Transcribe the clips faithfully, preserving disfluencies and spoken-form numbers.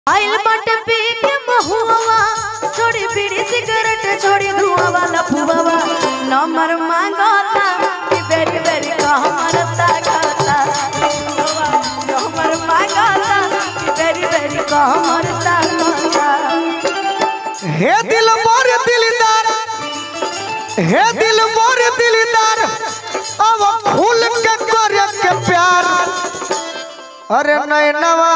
आइल बाटे पी के महुआ छोड़ी बीड़ी सिगरेट छोड़ी धुआं वाला फुवावा नंबर मांगता कि बेरी बेरी कहमरता गाता नंबर मांगता कि बेरी बेरी कहमरता गाता। हे दिल मोर दिलदार हे दिल मोर दिलदार अब खुल के करे के प्यार अरे नैनवा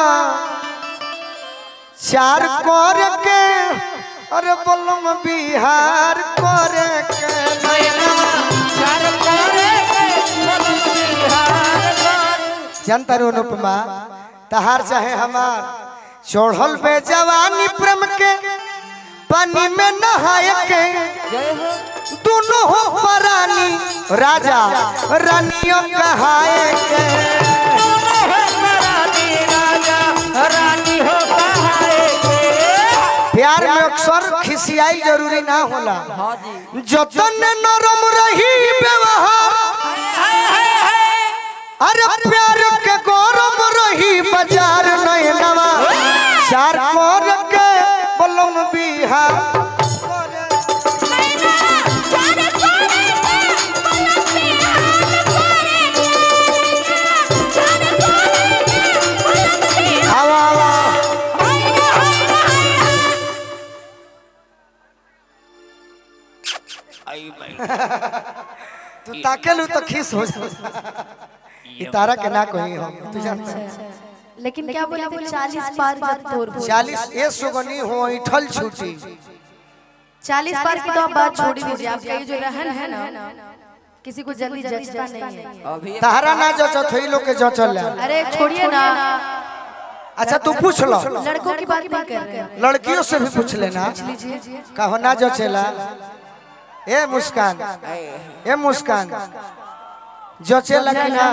चार कर के अरे बोलम बिहार करे के चार करे के बोलम बिहार करे। जनता अनुपमा तहार चाहे हमार चढ़ल बे जवानी प्रेम के पानी में नहाए के दोनों हो परानी राजा रानियों कहाए के रानी हो कहाए प्यार में अक्सर खिसियाई जरूरी ना होला जतन नरम रही व्यवहार अरे प्यार के गरम रही बाजार नैनवा चार कर के बोलम बिहार तू ताकेलू तो खिस हो तारा के ना कोई हम तू जानता लेकिन क्या बोले थे चालीस पार जब तोर चालीस ए सुगनी हो इठल छूटी चालीस पार की तो आप बात छोड़ दीजिए। आपका ये जो रहन है ना किसी को जल्दी जचता नहीं है। तारा ना जचत होई लोग के जचल अरे छोड़िए ना। अच्छा तू पूछ लो लड़कों की बात नहीं कर रहे हैं लड़कियों से भी पूछ लेना कहो ना जचेला ए मुस्कान ए मुस्कान जचेला कि ना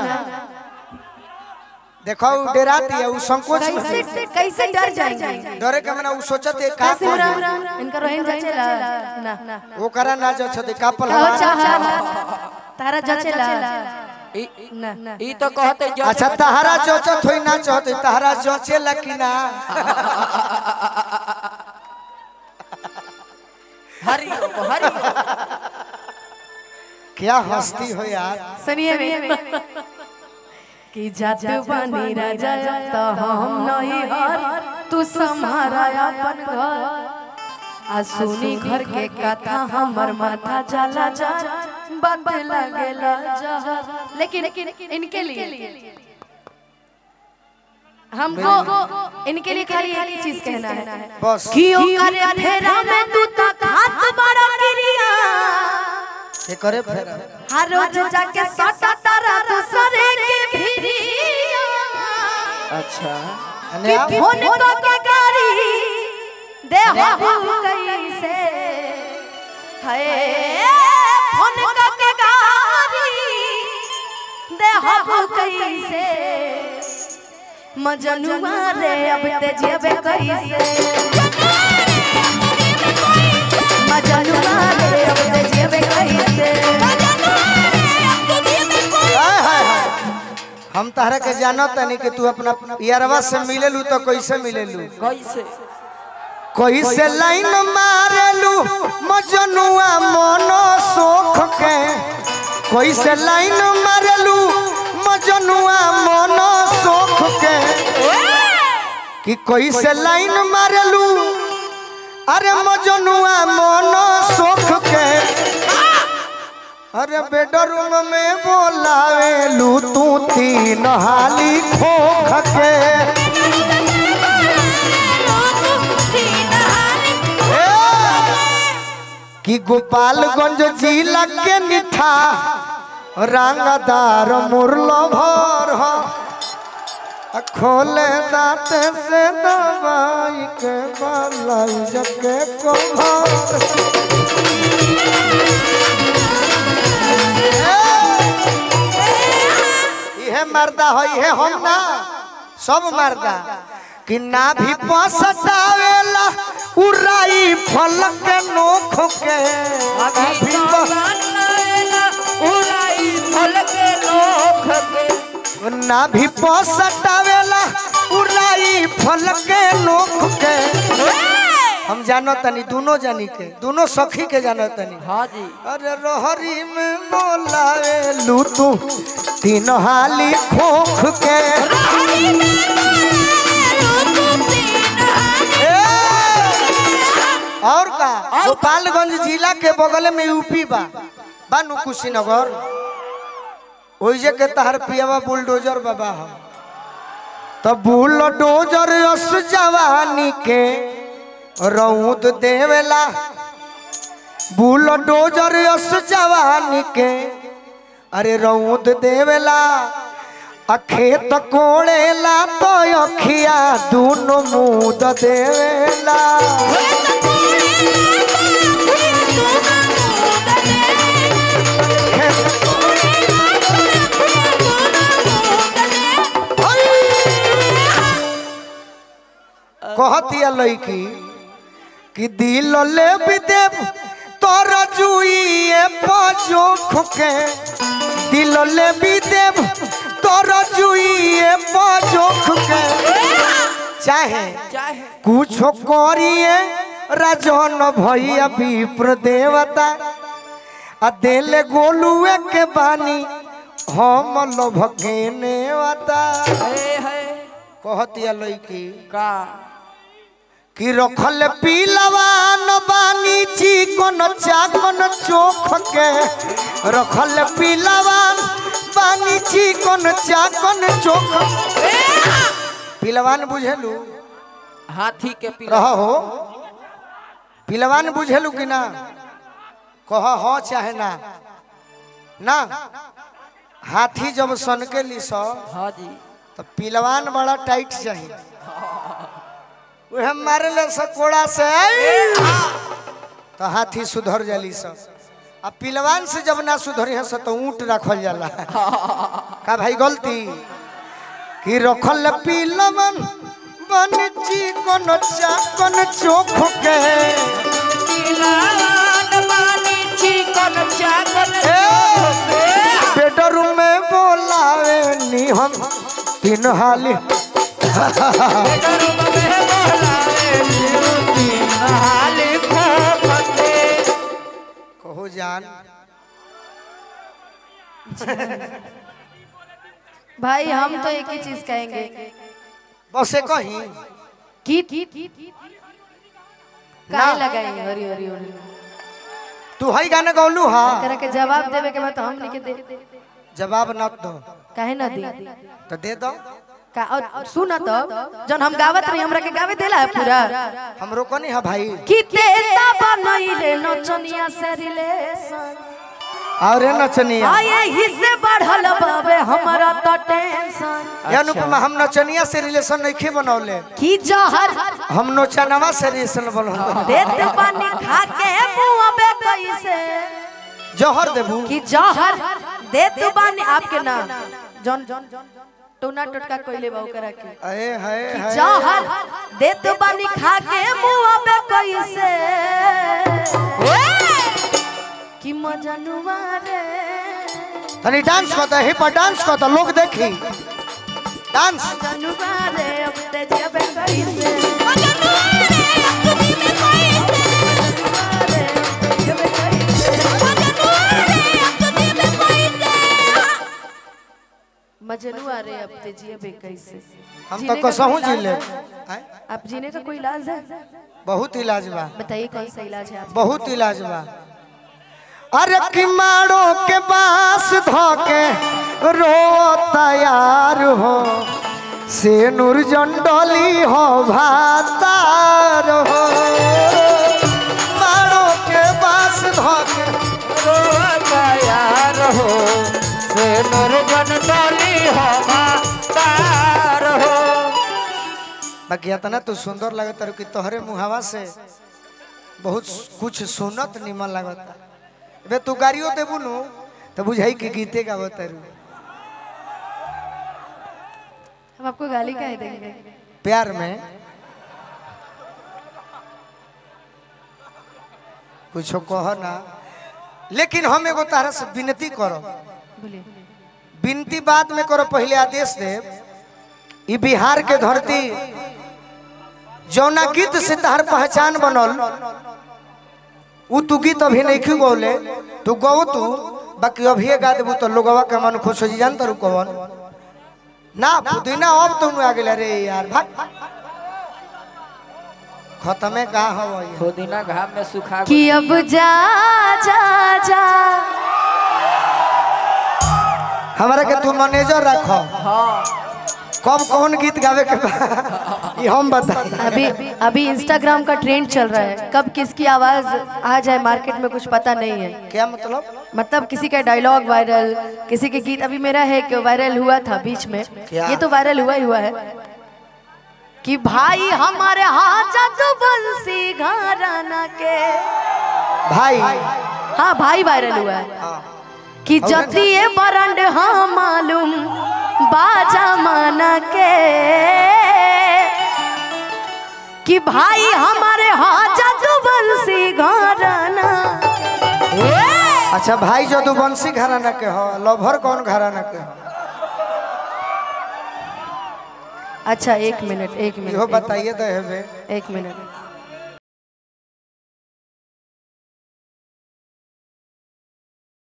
देखो डराती है वो संकोच में कैसे डर जाएंगे डरे के मना वो सोचते का इनका रोहन जचेला ना ना वो करा ना जचते का पल तारा जचेला ना ई तो कहते अच्छा तारा जचत होई ना चाहते तारा जचेला कि ना हरी हरी क्या हस्ती हो यार। सुनिए कि जात बनी राजा तो हम नहीं हर तू सम्हारा अपन घर आ सुनी घर के कथा हमर माथा जला जा बात लगेला जहर। लेकिन इनके लिए हमको इनके लिए खाली एक ही चीज कहना है बस क्यों करे फेरा में तू तक हाथ बड़ा गिरिया ये करे फेरा हर रोज जाके सटा तारा दूसरे के भिरिया। अच्छा कि फोन को के गाड़ी दे हो कैसे है फोन को के गाड़ी दे हो कैसे मजनुआ रे अब ते जेबे कैसे मजनुआ रे अब ते जेबे कैसे। हम तारा के जानो तनी कि तू अपना यारवा से मिलेलू तो कैसे मिलेलू कैसे कैसे लाइन मारेलू मजनुआ मनो सोख के कैसे लाइन मारेलू मजनुआ मनो सोख के कि कैसे लाइन मारेलू अरे मजनुआ मनो सोख के अरे बेडरूम में बोलावेलू तू तीन हाली खोख के कि गोपालगंज जिला के निठा रंगदार मुरलो भर हो खोले दांत से दवाई के बलाई जके को ये मर्दा हो ये हम ना सब मर्दा कि ना भी पसतावेला उराई फलक नोख के अभी उड़ाई फल के लोख के ना भी पसतावेला उड़ाई फल के नोख के हम जानो तनी दोनों जानी के दोनों सखी के जानो तनी हाँ जी अरे रोहरी में बोलावे लू तू तीन हाली खोख के ए! और का गोपालगंज जिला के बगल में यूपी बा बानू कुशीनगर ओइजे के तहर पियावा बुलडोजर बाबा हम तो बुलडोजर अस जवानी के रौद देवेला बुलडोजर अस जवानी के अरे रौद देवेला अखेत कोड़ेला तो अखिया दोनों मुद देवेला कहतिया लईकी कि दिल ले विदेव तोर जुइए पजोख के दिल ले विदेव तोर जुइए पजोख के चाहे चाहे कुछ करिए राजन भैया विप्र देवता आ देले गोलुए के बानी हम लभके नेवता है है कहतिया लईकी का कि रखल पीलवान बानी चिकन चाकन चोख के रखल पीलवान बानी चिकन चाकन चोख पीलवान बुझेलू हाथी के पी रह हो पीलवान बुझेलू कि ना कह हो चाहे ना ना हाथी जब सन के ली सो हाँ जी तो पीलवान बड़ा टाइट चाहिए वह मारे ले सकोड़ा से तो हाथी सुधर जाली सब अब पिलवान से जब ना सुधरी है तो ऊँट रखल जाला का भाई गलती कि रखल पिलवन बन चिकन चाकन चोख के बेडरूम में बोलावे नी हम तीन हाली कहो जान भाई हम तो एक ही चीज कहेंगे बस एक कहीं की काहे लगाई हरी हरी हरी तू हई गाना गौलू हा करे के जवाब देवे के बाद हम लिख दे जवाब न दो काहे न दी तो दे दो का और सुना तो जन हम गावत रही हमरा के गावे देला है पूरा हमरो को नहीं है भाई कि तेता बनइले नचनिया से रिलेशन और नचनिया आए ही से बढ़ल बाबे हमरा तो टेंशन ये अनुपमा हम नचनिया से रिलेशन नहीं खे बनौले कि जहर हम नचनवा से रिलेशन बनौले देत पानी खा के मुंह बे कैसे जहर देबू कि जहर देत पानी आपके नाम जन टोना टटका कोइले बाऊ करा के अरे हाय हाय जहर देत पानी खा के मुंह बे कैसे कि मजनुआ रे तनी डांस करता है हिप डांस करता लोग देखी डांस मजनुआ रे अब ते जबे कैसे मजनुआ रे अब ते जिए कैसे हम तो कसहू जी ले आप जीने का कोई इलाज है बहुत इलाज बा बताइए कौन सा इलाज है आप बहुत इलाज बा अरे कि मारो के बास धोके रो तैयार हो से नूर जंडोली हो भातार हो मारो के बास धोके रो तैयार हो से नूर जंडोली हो भातार हो बाकी इतना तो सुंदर लगता है कि तोहरे मुहावा से बहुत कुछ सुनत निमन लगता बे तू गाड़ियों देबू नु तो बुझाई कि गीते गावत रू हम आपको गाली काहे देंगे प्यार में कुछ कहो ना लेकिन हम एगो तारा से विनती करो बोलिए विनती बाद में करो पहले आदेश दे ई बिहार के धरती जौना गीत से तहर पहचान बनल उ तू गीत अभी नहीं क्यों गौले तू गौ तू बाकी अभी गा देबू तो लोगवा के मन खुश हो जी जानता रू कौन ना पुदीना अब तुम आ गेल रे यार भाग खत्मे का हो पुदीना घाम में सुखा कि अब जा जा जा हमारा के तू मैनेजर रखो हाँ कब कौन गीत गावे के ये हम बता अभी अभी इंस्टाग्राम का ट्रेंड चल रहा है कब किसकी आवाज आ जाए मार्केट में कुछ पता नहीं है क्या मतलब मतलब किसी का डायलॉग वायरल किसी के गीत अभी मेरा है कि वायरल हुआ था बीच में क्या? ये तो वायरल हुआ ही हुआ है कि भाई हमारे हाथ बंसी घराना के भाई हाँ भाई वायरल हुआ है हाँ कि जतिए बरंड हाँ मालूम बाजा माना के कि भाई हमारे हाथ बंसी घराना अच्छा भाई जदुवंशी घराना के हो लवहर कौन घराना के हो अच्छा एक मिनट एक इहो मिनट बताइए तो हेबे एक मिनट